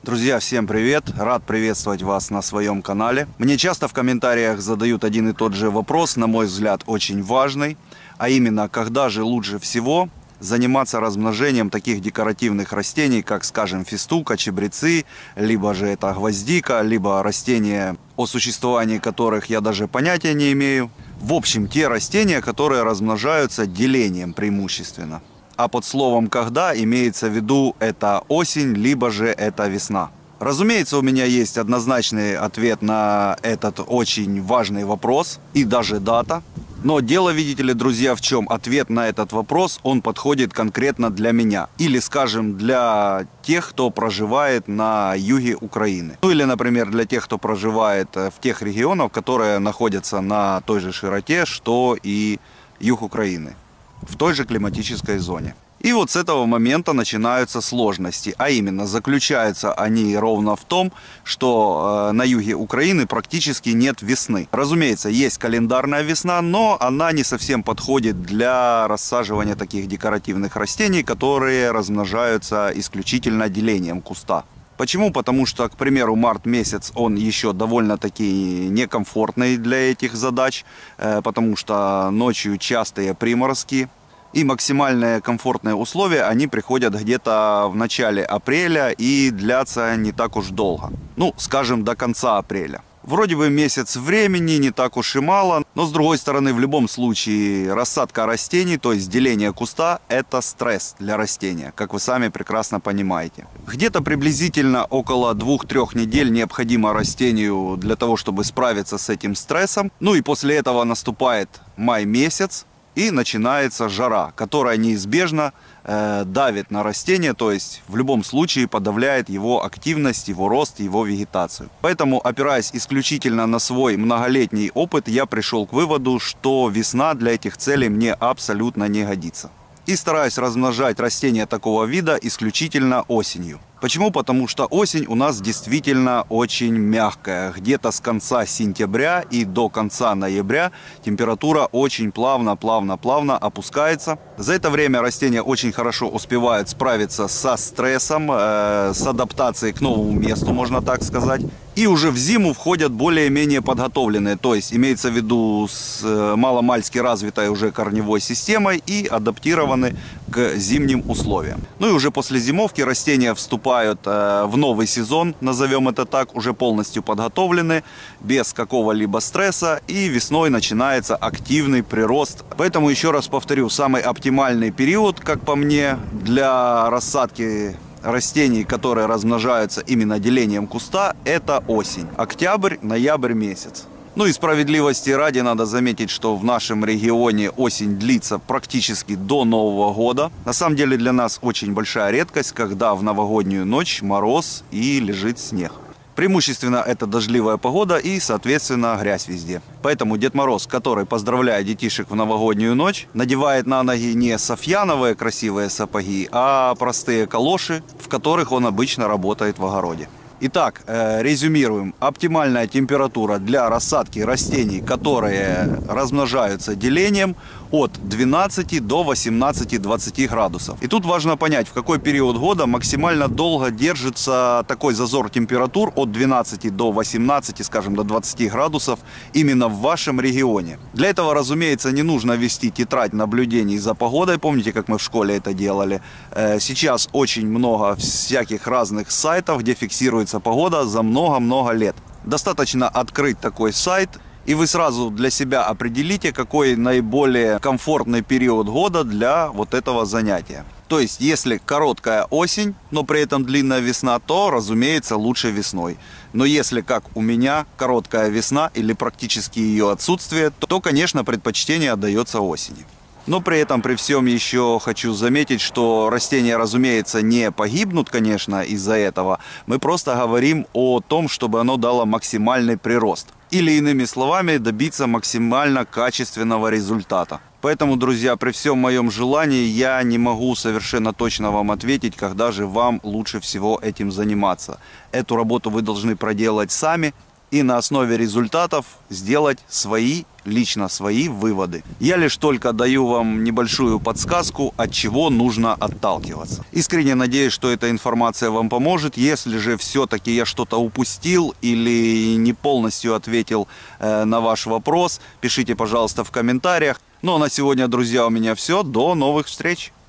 Друзья, всем привет! Рад приветствовать вас на своем канале. Мне часто в комментариях задают один и тот же вопрос, на мой взгляд, очень важный, а именно, когда же лучше всего заниматься размножением таких декоративных растений, как, скажем, фистука, чабрецы, либо же это гвоздика, либо растения, о существовании которых я даже понятия не имею. В общем, те растения, которые размножаются делением преимущественно. А под словом «когда» имеется в виду это осень, либо же это весна. Разумеется, у меня есть однозначный ответ на этот очень важный вопрос и даже дата. Но дело, видите ли, друзья, в чем? Ответ на этот вопрос, он подходит конкретно для меня. Или, скажем, для тех, кто проживает на юге Украины. Ну или, например, для тех, кто проживает в тех регионах, которые находятся на той же широте, что и юг Украины. В той же климатической зоне. И вот с этого момента начинаются сложности, а именно заключаются они ровно в том, что на юге Украины практически нет весны. Разумеется, есть календарная весна, но она не совсем подходит для рассаживания таких декоративных растений, которые размножаются исключительно делением куста. Почему? Потому что, к примеру, март месяц, он еще довольно-таки некомфортный для этих задач, потому что ночью частые приморозки. И максимальные комфортные условия, они приходят где-то в начале апреля и длятся не так уж долго. Ну, скажем, до конца апреля. Вроде бы месяц времени, не так уж и мало, но с другой стороны, в любом случае, рассадка растений, то есть деление куста, это стресс для растения, как вы сами прекрасно понимаете. Где-то приблизительно около 2-3 недель необходимо растению для того, чтобы справиться с этим стрессом. Ну и после этого наступает май месяц. И начинается жара, которая неизбежно давит на растение, то есть в любом случае подавляет его активность, его рост, его вегетацию. Поэтому, опираясь исключительно на свой многолетний опыт, я пришел к выводу, что весна для этих целей мне абсолютно не годится. И стараюсь размножать растения такого вида исключительно осенью. Почему? Потому что осень у нас действительно очень мягкая. Где-то с конца сентября и до конца ноября температура очень плавно опускается. За это время растения очень хорошо успевают справиться со стрессом, с адаптацией к новому месту, можно так сказать. И уже в зиму входят более-менее подготовленные, то есть имеется в виду с маломальски развитой уже корневой системой и адаптированы к зимним условиям. Ну и уже после зимовки растения вступают в новый сезон, назовем это так, уже полностью подготовлены, без какого-либо стресса, и весной начинается активный прирост. Поэтому еще раз повторю, самый оптимальный период, как по мне, для рассадки растений, которые размножаются именно делением куста, это осень. Октябрь, ноябрь месяц. Ну и справедливости ради надо заметить, что в нашем регионе осень длится практически до Нового года. На самом деле для нас очень большая редкость, когда в новогоднюю ночь мороз и лежит снег. Преимущественно это дождливая погода и, соответственно, грязь везде. Поэтому Дед Мороз, который поздравляет детишек в новогоднюю ночь, надевает на ноги не софьяновые красивые сапоги, а простые калоши, в которых он обычно работает в огороде. Итак, резюмируем. Оптимальная температура для рассадки растений, которые размножаются делением, от 12 до 18-20 градусов. И тут важно понять, в какой период года максимально долго держится такой зазор температур от 12 до 18, скажем, до 20 градусов именно в вашем регионе. Для этого, разумеется, не нужно вести тетрадь наблюдений за погодой. Помните, как мы в школе это делали? Сейчас очень много всяких разных сайтов, где фиксируется погода за много-много лет. Достаточно открыть такой сайт, и вы сразу для себя определите, какой наиболее комфортный период года для вот этого занятия. То есть, если короткая осень, но при этом длинная весна, то, разумеется, лучше весной. Но если, как у меня, короткая весна или практически ее отсутствие, то, конечно, предпочтение отдается осени. Но при этом, при всем еще хочу заметить, что растения, разумеется, не погибнут, конечно, из-за этого. Мы просто говорим о том, чтобы оно дало максимальный прирост. Или, иными словами, добиться максимально качественного результата. Поэтому, друзья, при всем моем желании я не могу совершенно точно вам ответить, когда же вам лучше всего этим заниматься. Эту работу вы должны проделать сами. и на основе результатов сделать лично свои выводы. Я лишь только даю вам небольшую подсказку, от чего нужно отталкиваться. Искренне надеюсь, что эта информация вам поможет. Если же все-таки я что-то упустил или не полностью ответил на ваш вопрос, пишите, пожалуйста, в комментариях. Ну а на сегодня, друзья, у меня все. До новых встреч!